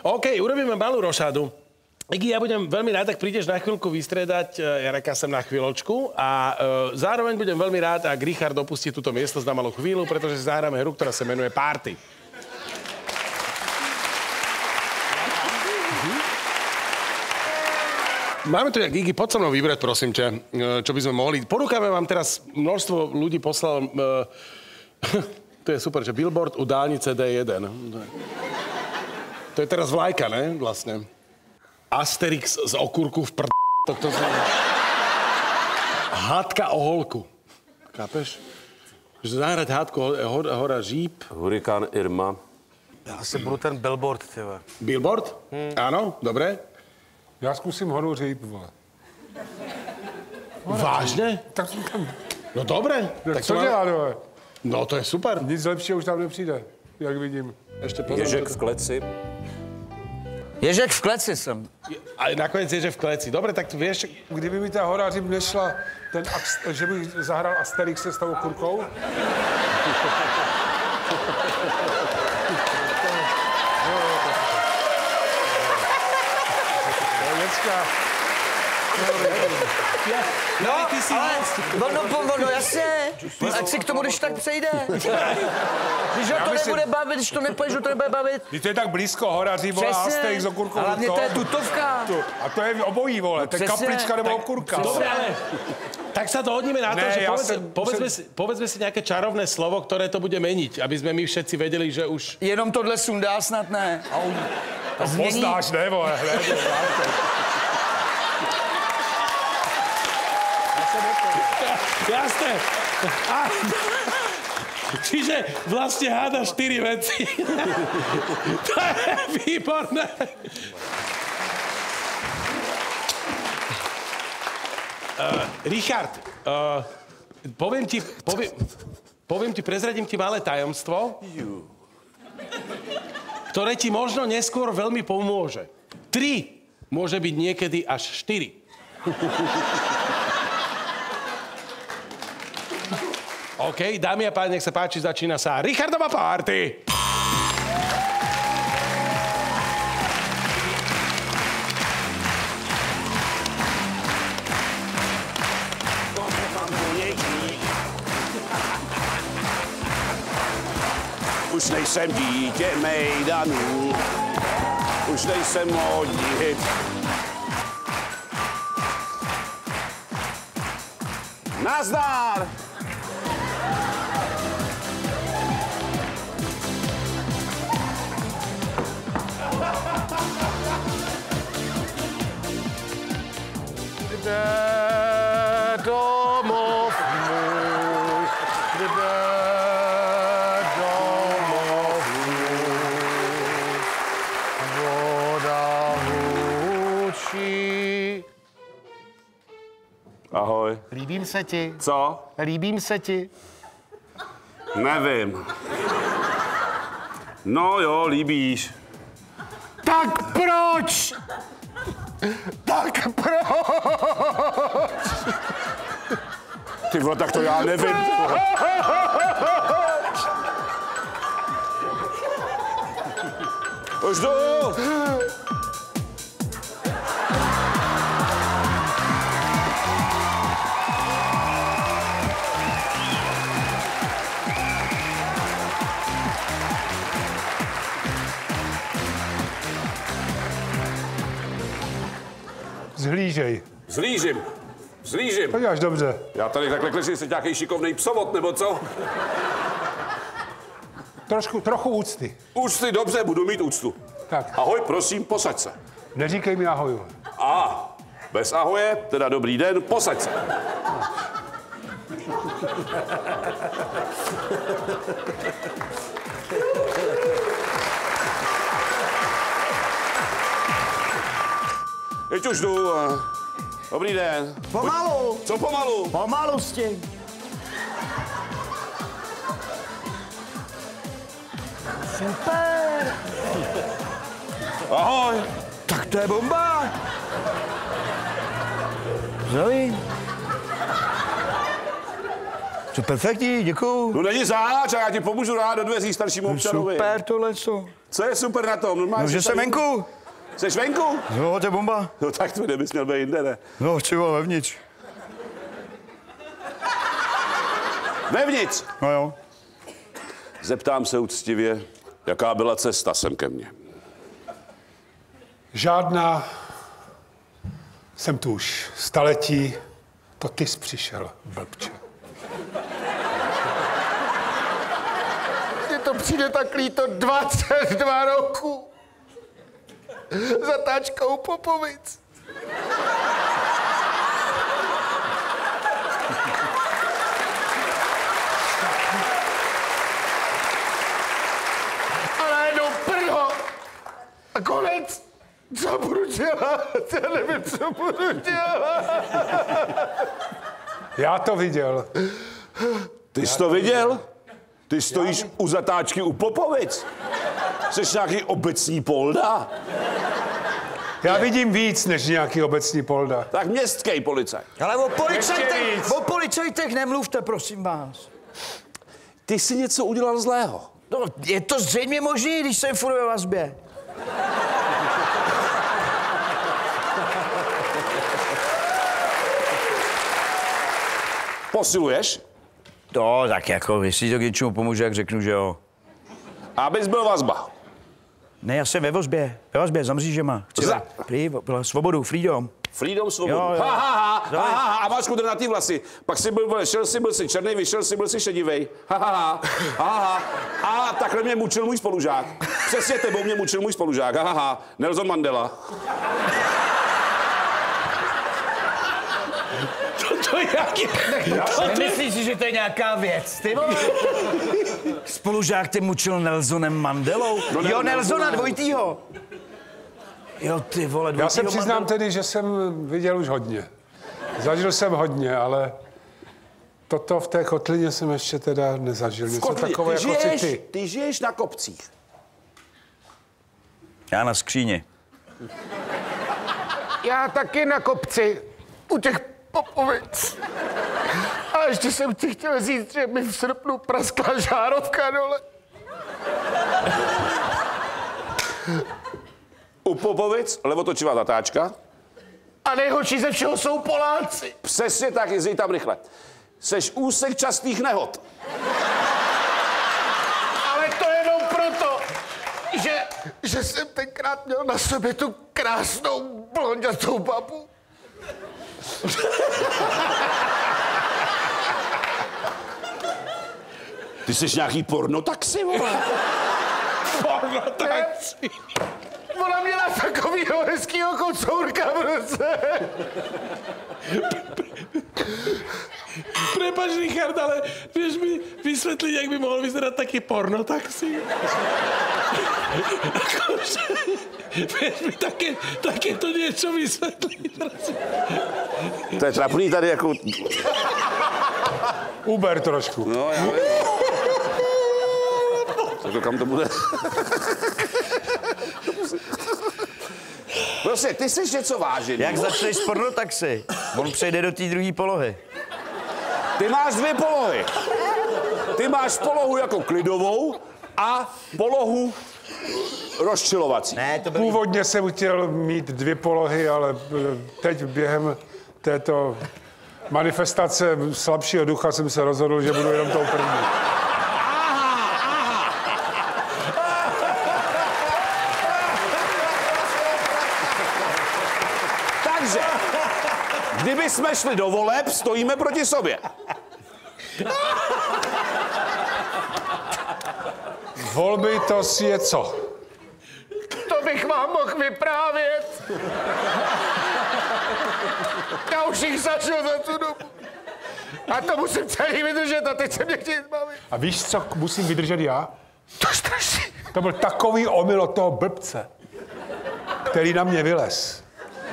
OK, urobíme malú rošádu. Iggy, ja budem veľmi rád, ak prídeš na chvíľku vystriedať Jareka sem na chvíľočku a zároveň budem veľmi rád, ak Richard opustí túto miestnosť na malú chvíľu, pretože zahráme hru, ktorá sa menuje Party. Máme tu, jak Iggy, poď so mnou vybrať, prosím ťa, čo by sme mohli. Ponúkame vám teraz, množstvo ľudí poslal... To je super, že billboard u dálnice D1. To je teraz vlajka, ne? Vlastne. Asterix z okurku v To hádka o holku. Chápeš? Že zahrať hádku hora žíp. Hurikán Irma. Já asi budu ten billboard, tyve. Billboard? Áno, dobre. Já zkusím horu říp, vole. Vážně? Tak No dobré. Tak co dělá, dole? No to je super. Nic lepšího už tam nepřijde, jak vidím. Ještě pozor. Ježek v kleci. Ježek v kleci jsem. A nakonec Ježek v kleci. Dobre, tak vieš... Kdyby mi ta hora říp nešla, že bych zahrál Asterix se s tou kurkou? No, ale ono, jasně. Ať si k tomu, když tak přejde. Když ho to nebude bavit, když to nepůjdeš, to nebude bavit. Když to je tak blízko, hora říp, vole, Asterix, okurkou. Ale hlavně to je tutovka. A to je obojí, vole, to je kaplička nebo okurka. Dobre, ale tak sa dohodneme na to, že povedzme si nejaké čarovné slovo, ktoré to bude meniť, aby sme my všetci vedeli, že už... Jenom tohle sundá snad ne. A poznáš, ne, vole, Jasné. Čiže vlastne háda 4 veci. To je výborné. Richard, poviem ti, prezradím ti malé tajomstvo, ktoré ti možno neskôr veľmi pomôže. 3 môže byť niekedy až 4. OK, dámy a páni, nech sa páči, začína sa Richardova party. Už nejsem dítě mejdanů, už nejsem módní hit. Nazdar! Kde domov můj, kde domov můj, voda hučí. Ahoj. Líbím se ti. Co? Líbím se ti. Nevím. No jo, líbíš. Tak proč? Tak proč? Ty vole, tak to já nevím. Už jdu. Zhlížej. Zlížím. To děláš dobře. Já tady takhle klesím, jsi nějaký šikovnej psovod, nebo co? Trochu úcty. Úcty, dobře, budu mít úctu. Tak, Ahoj, prosím, posaď se. neříkej mi ahoj. Bez ahoje, teda dobrý den, posaď se. Teď už jdu. Dobrý den. Pomalu. Co pomalu? Pomalu s tím. Super. Ahoj. Tak to je bomba. Zdravím. To perfektní, děkuju. No není zač, a já ti pomůžu rád do dveří staršímu občanovi. Super tohle co. Co je super na tom? Normálně No, že jsem venku. Jseš venku? No, to je bomba. No tak to nebys měl být jinde, ne? No, třeba vevnitř. Vevnitř. No jo. Zeptám se úctivě, jaká byla cesta sem ke mně. Žádná. Jsem tu už staletí. To ty jsi přišel, blbče. Mně to přijde tak líto 22 roku. Zatáčka u Popovic. A najednou prho. A konec. Co budu dělat? Já nevím, co budu dělat. Já to viděl. Ty jsi to viděl? Ty stojíš u zatáčky u Popovic. Jsi nějaký obecní polda? Já vidím víc než nějaký obecní polda. Tak městský policajt. Ale Ještě víc. o policajtech nemluvte, prosím vás. Ty jsi něco udělal zlého. No, je to zřejmě možný, když jsem furt ve vazbě. Posiluješ? No, tak jako, jestli to k něčemu pomůže, jak řeknu, že jo. Abys byl vazba. Ne, já jsem ve vazbě, za mřížema. Chci byla svobodu, freedom. Freedom, svobodu. Jo, jo. A máš kudr na ty vlasy. Pak si byl si černý, vyšel si, byl si šedivej. A takhle mě mučil můj spolužák. Přesně tebou mě mučil můj spolužák. Nelson Mandela. To je jaký... Nemyslíš si, že to je nějaká věc, ty vole? Spolužák ty mučil Nelsonem Mandelou? No, jo, Nelsona dvojitýho. Jo, ty vole, dvojitýho Já se přiznám tedy, že jsem viděl už hodně. Zažil jsem hodně, ale toto v té kotlině jsem ještě teda nezažil. Něco takové jako ty. Ty žiješ na kopcích. Já na skříně. Já taky na kopci, u těch Popovic. A ještě jsem ti chtěl říct, že mi v srpnu praskla žárovka dole. U Popovic, levotočivá zatáčka. A nejhorší ze všeho jsou Poláci. Přesně tak, jezdí tam rychle. Seš úsek častých nehod. Ale to jenom proto, že jsem tenkrát měl na sobě tu krásnou blonďatou babu. Ty jsi nějaký pornotaxi, vole? Pornotaxi. Ona měla takovýho hezkýho kocourka v ruce. Prepač, Richard, ale vieš mi vysvetliť, jak by mohol vyzerať taký pornotaxi? Akože, vieš mi takéto niečo vysvetliť, prosím. To je trapný tady jako... Uber trošku. No, já vím. Tak kam to bude? Prostě, ty jsi něco vážený. Jak začneš s pornotaxi? On přejde do té druhé polohy. Ty máš dvě polohy. Ty máš polohu jako klidovou a polohu rozčilovací. Ne, to byl... Původně jsem chtěl mít dvě polohy, ale teď během této manifestace slabšího ducha jsem se rozhodl, že budu jenom tou první. Takže, kdyby jsme šli do voleb, stojíme proti sobě. Volby to je co? To bych vám mohl vyprávět. Já už jich zažil za tu dobu. A to musím celý vydržet a teď se mě chtějí zbavit. A víš, co musím vydržet já? To strašný. To byl takový omyl od toho blbce, který na mě vylez.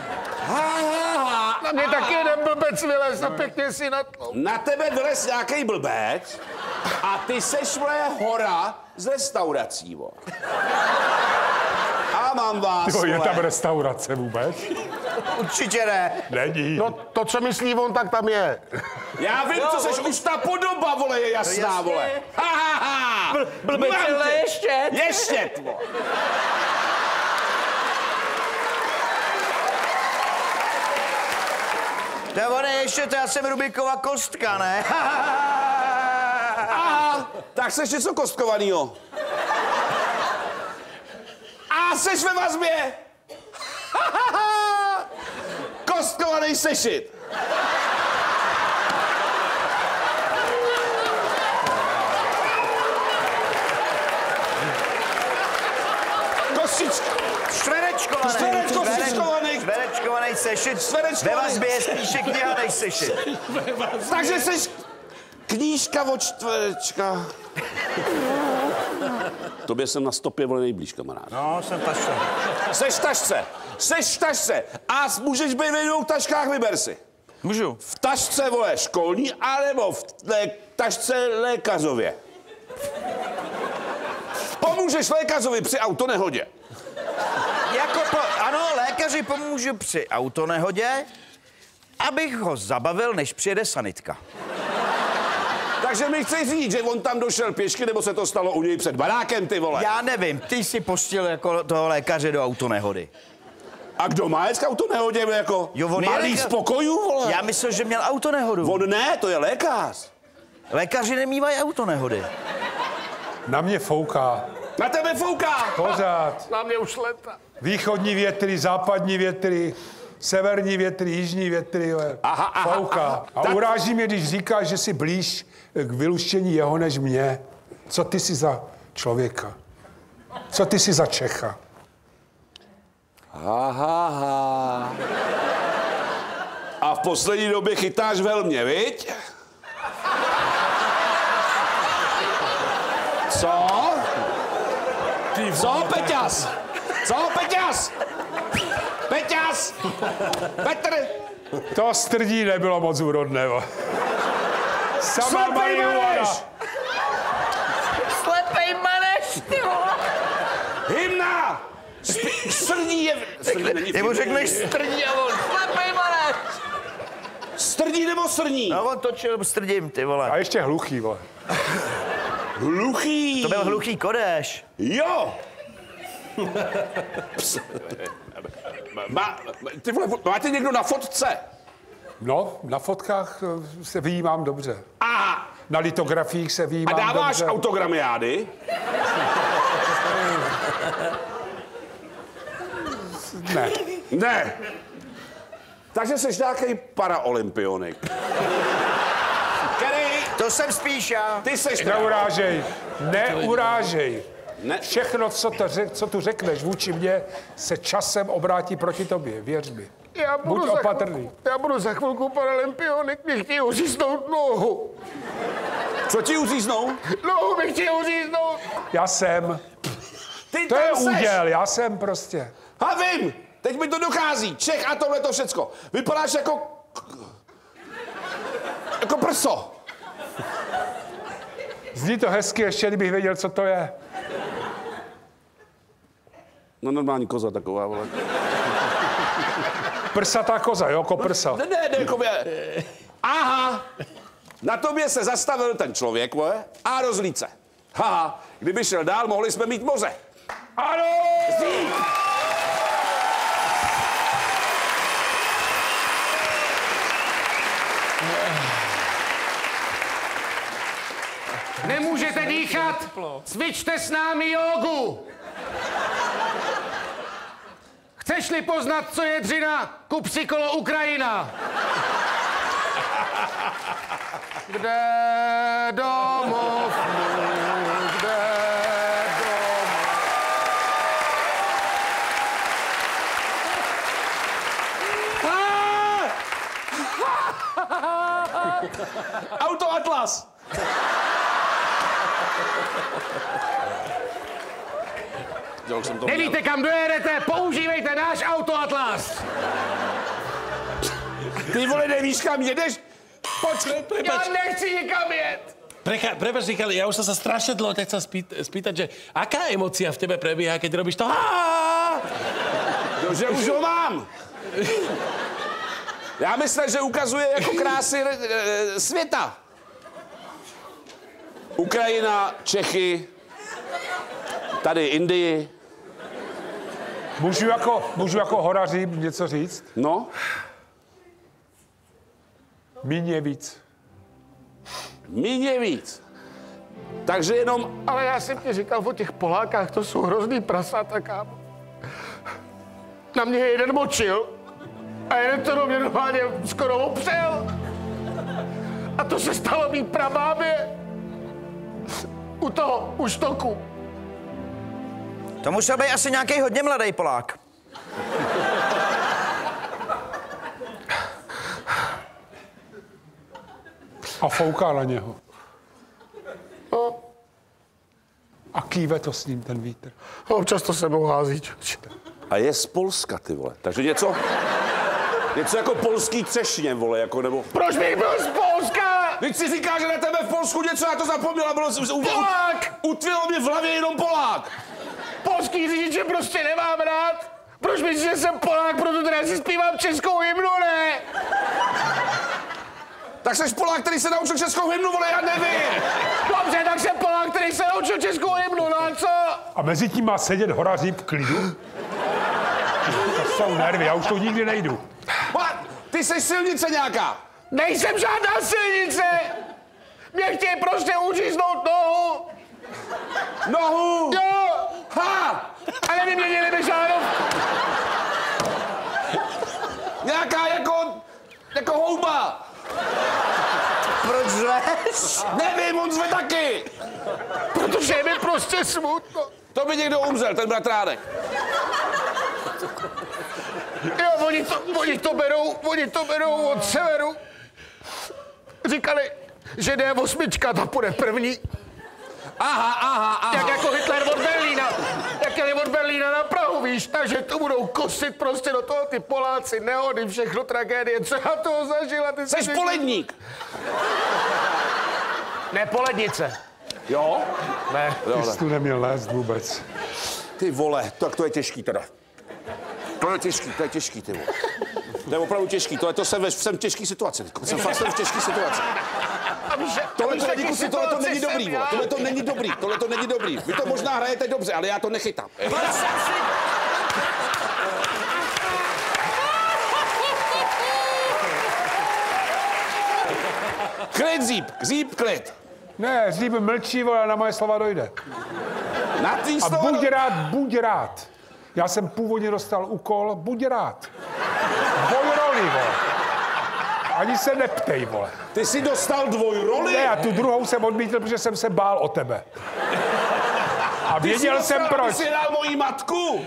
Na mě taky jeden blbec vylez a pěkně si natlou. Na tebe vylez nějaký blbec a ty seš, vole, hora z restaurací, vole. A mám vás, Jo, je vole. tam restaurace vůbec? Určitě ne. Není. No to, co myslí on, tak tam je. Já vím, co seš, už ta podoba, vole, je jasná, jasně. vole. Blbečele ještě. Ještě, tvo. To je ono ještě, to já jsem Rubikova kostka, ne? Aha, tak seš něco kostkovanýho. A seš ve vazbě. Kostkovaný sešit. Kostička. Čtverečkovaný sešit. Ve vazbě je spíše kniha než sešit. Takže seš knížka od čtverečka. Tobě jsem na stopě, vole, nejblíž, kamarád. No, jsem tašce. Seš v tašce. A můžeš být ve dvou taškách, vyber si. Můžu. V tašce, vole, školní, anebo v tašce lékařově. Pomůžeš lékařovi při autonehodě. Ano, lékaři pomůžu při autonehodě, abych ho zabavil, než přijede sanitka. Takže mi chci říct, že on tam došel pěšky, nebo se to stalo u něj před barákem, ty vole. Já nevím, ty jsi postil jako toho lékaře do autonehody. A kdo má jet k autonehodě, jako Jo, on je malý lékař. z pokojů, vole? Já myslel, že měl autonehodu. On ne, to je lékař. Lékaři nemývají autonehody. Na mě fouká. Na tebe fouká. Pořád. Na mě už leta. Východní větry, západní větry, severní větry, jižní větry, fouká. A uráží mě, když říkáš, že jsi blíž k vyluštění jeho než mě. Co ty jsi za člověka? Co ty jsi za Čecha? Aha. A v poslední době chytáš velmě, viď? Co? Co, Peťas? Co, Peťas? Peťas! Petr! To strdí nebylo moc úrodné. Sama Slepej marihuana. maneš! Slepej maneš, ty vole! Hymna! Strdí je... Ty mu řekneš strdí a on slepej maneš! Strdí nebo srní? No on točil strdím, ty vole. A ještě hluchý, vole. Hluchý. To byl hluchý Kodeš. Jo! Ty vole, máte někdo na fotce? No, na fotkách se vyjímám dobře. Aha. Na litografiích se A vyjímám dáváš dobře. autogramiády? Ne. Ne. Takže jsi nějaký paraolympionik. Který... To jsem spíš já. Ty seš... Neurážej. Neurážej. Ne. Všechno, co tu řekneš vůči mně, se časem obrátí proti tobě. Věř mi. Buď opatrný. Já budu za chvilku paralympionik, mě chtějí uříznout nohu. Co ti uříznou? Nohu mi chtějí uříznout. Já jsem. Ty To tam je seš. úděl, já jsem prostě. A vím, teď mi to dochází. Čech a tohle to všecko. Vypadáš jako prso. Zní to hezky, ještě kdybych věděl, co to je. No normální koza taková, vole. Prsatá koza, jo, koprsa. Ne, jako je. Aha, na tobě se zastavil ten člověk, vole, a rozlíce. Haha, kdyby šel dál, mohli jsme mít moře. Ano! Zdík. Nemůžete dýchat? Cvičte s námi jógu. Chceš-li poznat, co je dřina, kup si kolo Ukrajina. Kde domov můj, kde domov. Auto Atlas. Nevíte, kam dojedete? Používejte náš Auto Atlas. Ty vole, nevíš, kam jedeš? Počkej, Já nechci nikam jet. Prepač, Richard, ja už som sa strašne dlho chcel spýtať, že aká emócia v tebe prebieha, keď robíš to? No, že už ho mám. Já myslím, že ukazuje jako krásy světa. Ukrajina, Čechy, tady Indii. Můžu jako horaří něco říct? No? Míň je víc. Míň je víc. Takže jenom... Ale já jsem ti říkal o těch Polákách, to jsou hrozný prasata, kámo. Na mě jeden močil a jeden to do mě normálně skoro opřel. A to se stalo mý pramámě u štoku. To musel být asi nějaký hodně mladý Polák. A fouká na něho. No, A kýve to s ním ten vítr. občas to se mnou hází, člověče. A je z Polska, ty vole. Takže něco jako polský třešně, vole, jako nebo... Proč bych byl z Polska? Teď si říká, že na tebe v Polsku něco, já to zapomněl, bylo Polák! Utvilo mě v hlavě jenom Polák. Polský řidiče prostě nemám rád. Proč myslíš, že jsem Polák, proto teda si zpívám českou hymnu, ne? Tak seš Polák, který se naučil českou hymnu, vole, já nevím. Dobře, tak jsem Polák, který se naučil českou hymnu, no a co? A mezi tím má sedět horaří v klidu? To jsou nervy, já už to nikdy nejdu. Ty jsi silnice nějaká. Nejsem žádná silnice! Mě chtějí prostě uříznout nohu! Nohu! Jo! Ha! A nevyměnili mi žádnou! Nějaká jako houba. Proč řveš? Nevím, on zve taky. Protože je mi prostě smutno. To by někdo umřel, ten bratránek. Jo, oni to berou od severu. Říkali, že D8, ta půjde první. Aha. Jak jako Hitler od Berlína. Jak jeli od Berlína na Prahu, víš, takže to budou kosit prostě do toho ty Poláci, nehody, všechno tragédie, co já toho zažila. Seš poledník. Ne, polednice. Jo? Ne. Ty jsi tu neměl lézt vůbec. Ty vole, tak to je těžký teda. To je těžký, ty vole. To je opravdu těžký, jsem v těžký situaci. Jsem v těžký situaci. Tohle to není dobrý, vole. Tohle to není dobrý. Vy to možná hrajete dobře, ale já to nechytám. Klid, Zíp, klid. Ne, Zíp mlčí, vole, na moje slova dojde. Na tvý A slova... buď rád. Já jsem původně dostal úkol, buď rád. Dvojroli, vole. Ani se neptej, vole. Ty jsi dostal dvojroli? Ne, a tu druhou jsem odmítl, protože jsem se bál o tebe. A věděl jsem proč. Ty jsi dal mojí matku?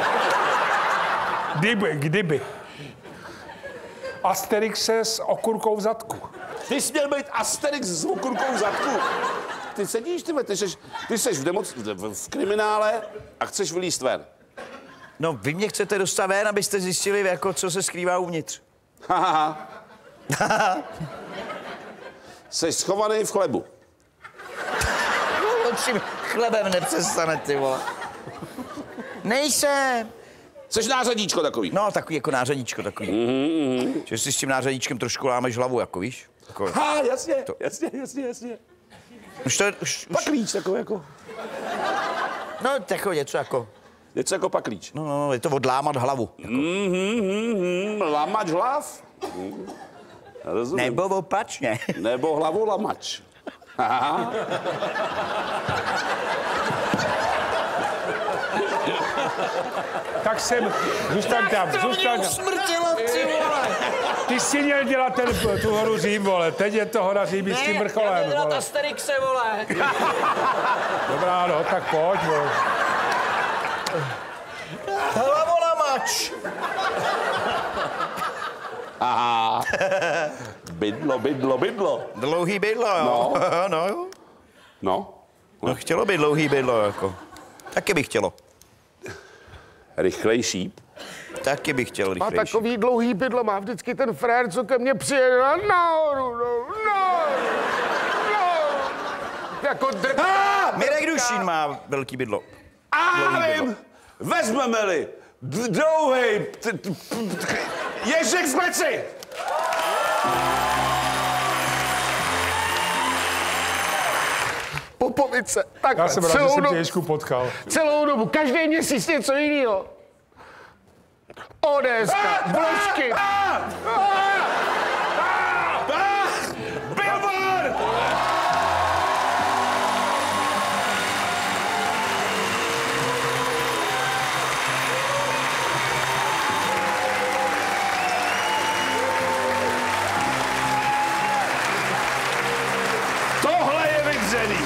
Kdyby. Asterixe s okurkou v zadku. Ty jsi měl být Asterix s okurkou v zadku. Ty sedíš, ty jsi v kriminále a chceš vylízt ven. No, vy mě chcete dostat ven, abyste zjistili, jako, co se skrývá uvnitř. Haha. Jsi schovaný v chlebu. No, čím chlebem nepřestane, ty vole. Nejsem. Jsi nářadíčko takový. No, takový jako nářadíčko, takový. Že si s tím nářadíčkem trošku lámeš hlavu, jako víš? Jako... Ha, jasně. Už... Paklíč takový jako. No, takový něco jako... Něco jako paklíč. No, je to odlámat hlavu. Jako. Lamač hlav? Rozumím. Nebo opačně. Nebo hlavu lamač. Tak jsem... Zůstaň tam. Usmrtilo, ty vole. Ty jsi měl dělat tu horu Řím, vole. Teď je to hora Řím s tím vrcholem, dělat vole. Asterixe, vole. Dobrá, no, tak pojď, vole. Hlavolamač. Aha. Bydlo. Dlouhý bydlo, jo. No. No. Chtělo by dlouhý bydlo, jako. Taky bych chtělo. Rychlejší. Taky bych chtěl A rychlejší. takový dlouhý bydlo má vždycky ten frér, co ke mně přijede nahoru, no. Jako Mirek Dušín má velký bydlo. A vím, vezmeme-li dlouhej Ježek z Beci! Popovice. Tak Já jsem rád, že jsem tě Ježku potkal. Celou dobu, každý měsíc něco jiného. ODSka, vložky. Billboard! Tohle je vydřený.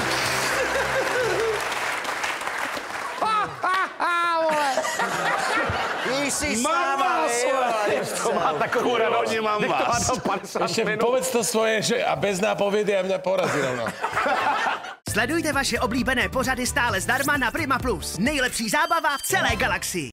Víš si stáva, To má takovou radost. Mám vás. Ještě povedz to svoje, že a bez nápovědy a mňa porazí rovno. Sledujte vaše oblíbené pořady stále zdarma na Prima Plus. Nejlepší zábava v celé galaxii.